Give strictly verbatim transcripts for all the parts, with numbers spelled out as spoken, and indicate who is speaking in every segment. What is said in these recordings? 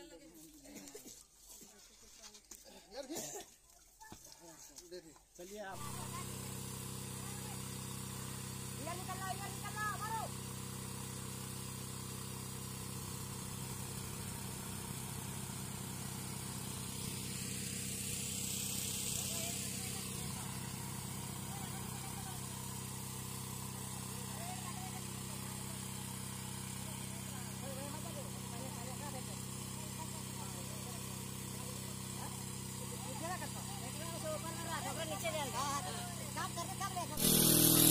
Speaker 1: चलिए आप
Speaker 2: निकल लो, निकल लो, मारो। नीचे काम करके कब लेगा।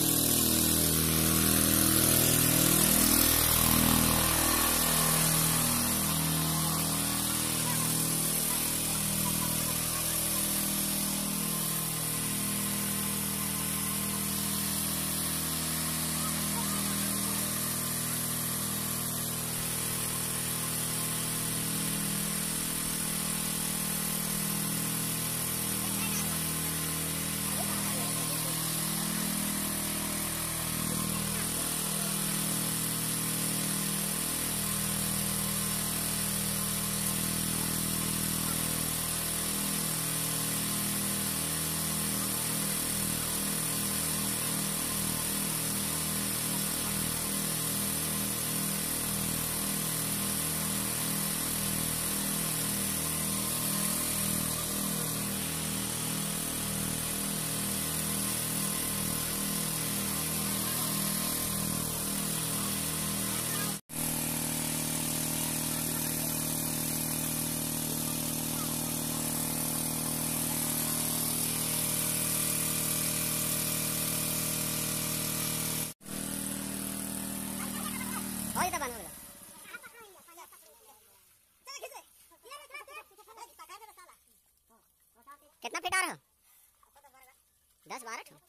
Speaker 2: और इधर बना कितना फीट आ रहा? दस बारह ठो।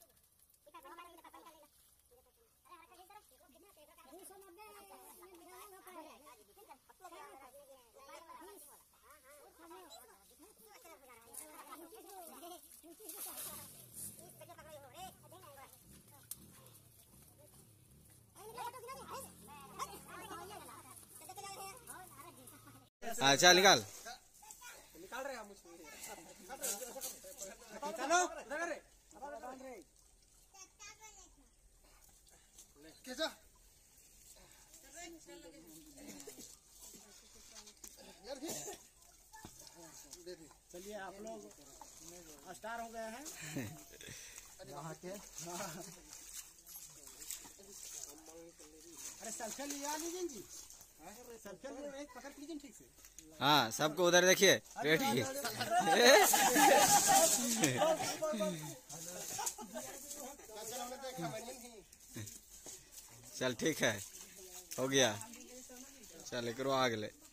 Speaker 3: अच्छा निकाल
Speaker 1: निकाल रहे हम चलो कैसा चलिए आप लोग स्टार हो गए हैं यहाँ के। अरे सेल्फी लिया लीजिए जी, सेल्फी ले पकड़ लीजिए ठीक से।
Speaker 3: हाँ सबको उधर देखिए बैठिए। चल ठीक है हो गया, चल करो आगे ले।